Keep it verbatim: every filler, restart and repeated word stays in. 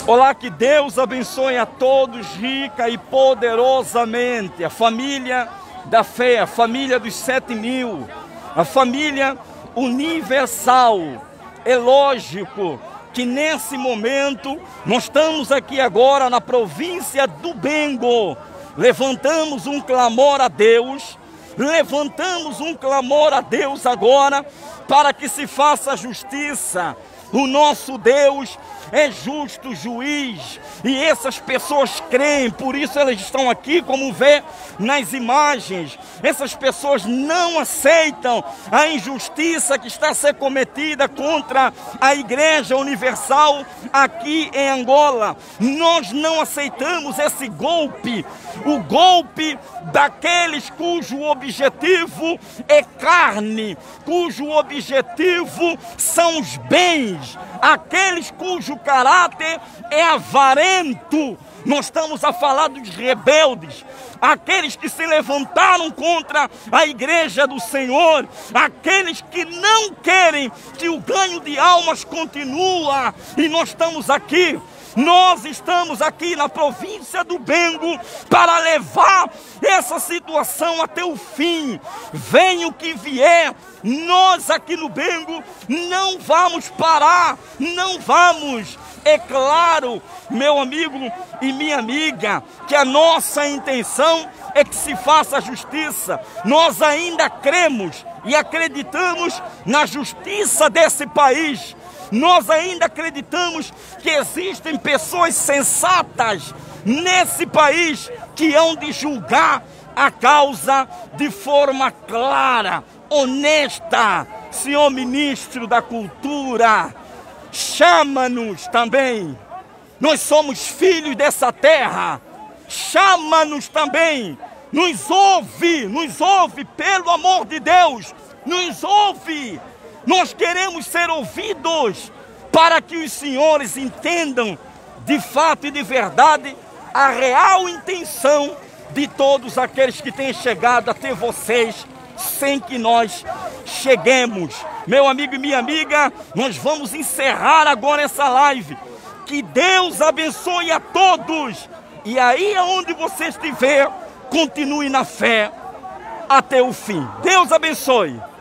Olá, que Deus abençoe a todos rica e poderosamente. A família da fé, a família dos sete mil, a família universal. É lógico que nesse momento nós estamos aqui agora na província do Bengo. Levantamos um clamor a Deus, levantamos um clamor a Deus agora para que se faça justiça. O nosso Deus é justo juiz e essas pessoas creem, por isso elas estão aqui, como vê nas imagens. Essas pessoas não aceitam a injustiça que está a ser cometida contra a Igreja Universal aqui em Angola. Nós não aceitamos esse golpe, o golpe daqueles cujo objetivo é carne, cujo objetivo são os bens, aqueles cujo caráter é avarento. Nós estamos a falar dos rebeldes, aqueles que se levantaram contra a igreja do Senhor, aqueles que não querem que o ganho de almas continue. E nós estamos aqui, nós estamos aqui na província do Bengo para levar essa situação até o fim. Venha o que vier, nós aqui no Bengo não vamos parar, não vamos. É claro, meu amigo e minha amiga, que a nossa intenção é que se faça justiça. Nós ainda cremos e acreditamos na justiça desse país. Nós ainda acreditamos que existem pessoas sensatas nesse país que hão de julgar a causa de forma clara, honesta. Senhor Ministro da Cultura, chama-nos também. Nós somos filhos dessa terra. Chama-nos também. Nos ouve, nos ouve, pelo amor de Deus. Nos ouve. Nós queremos ser ouvidos para que os senhores entendam de fato e de verdade a real intenção de todos aqueles que têm chegado até vocês sem que nós cheguemos. Meu amigo e minha amiga, nós vamos encerrar agora essa live. Que Deus abençoe a todos. E aí aonde você estiver, continue na fé até o fim. Deus abençoe.